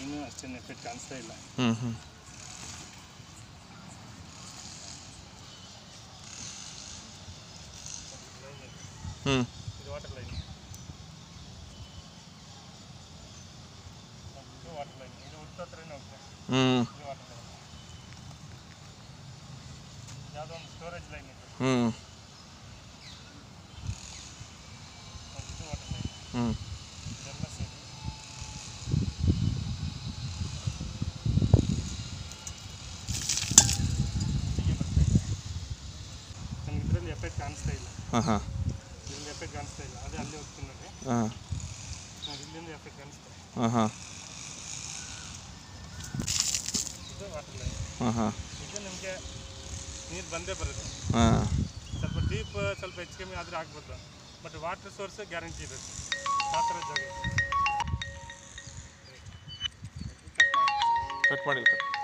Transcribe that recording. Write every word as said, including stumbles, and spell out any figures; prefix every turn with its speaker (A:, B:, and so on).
A: Line ಅಷ್ಟೇನು effect ಕಾಣಿಸ್ತಾ ಇಲ್ಲ.
B: ಹ್ಞೂ ಹ್ಞೂ ಹ್ಞೂ
A: ಇದು ವಾಟರ್ ಲೈನ್, ಇದು ವಾಟರ್ ಲೈನ್, ಇದು ಹುಟ್ಟು ಹತ್ರನೇ ಹೋಗ್ತದೆ.
B: ಹ್ಞೂ
A: ಇದು ವಾಟರ್ ಲೈನ್, ಯಾವುದೋ ಒಂದು ಸ್ಟೋರೇಜ್ ಲೈನ್ ಇದೆ.
B: ಹ್ಞೂ
A: ಇದು ವಾಟರ್ ಲೈನ್,
B: ಹ್ಞೂ
A: ಇದೆಲ್ಲ ಸೇರಿ ಹೀಗೆ ಬರ್ತಾ ಇದೆ. ನಮ್ಗೆ ಇದರಲ್ಲಿ ಎಫೆಕ್ಟ್ ಕಾಣಿಸ್ತಾ ಇಲ್ಲ.
B: ಹಾಂ ಹಾಂ
A: ಇದರಲ್ಲಿ ಎಫೆಕ್ಟ್ ಕಾಣಿಸ್ತಾ ಇಲ್ಲ. ಅದೇ ಅಲ್ಲಿ ಹೋಗ್ತೀನಿ ನೋಡಿ,
B: ಹಾಂ
A: ನಾವು ಇಲ್ಲಿಂದ ಎಫೆಕ್ಟ್ ಕಾಣಿಸ್ತಾ ಇದೆ.
B: ಹಾಂ ಹಾಂ
A: ಇದು ವಾಟರ್ ಲೈನ್.
B: ಹಾಂ ಹಾಂ
A: ಇದು ನಿಮಗೆ ನೀರು ಬಂದೇ ಬರುತ್ತೆ.
B: ಹಾಂ
A: ಸ್ವಲ್ಪ ಡೀಪ್ ಸ್ವಲ್ಪ ಹೆಚ್ಚು ಕಮ್ಮಿ ಆದರೆ ಆಗ್ಬೋದು, ಬಟ್ ವಾಟರ್ ಸೋರ್ಸ್ ಗ್ಯಾರಂಟಿ ಇರುತ್ತೆ. ಆ ಥರ ಜಾಗ
B: ಕಟ್ ಮಾಡಿಲ್ಲ.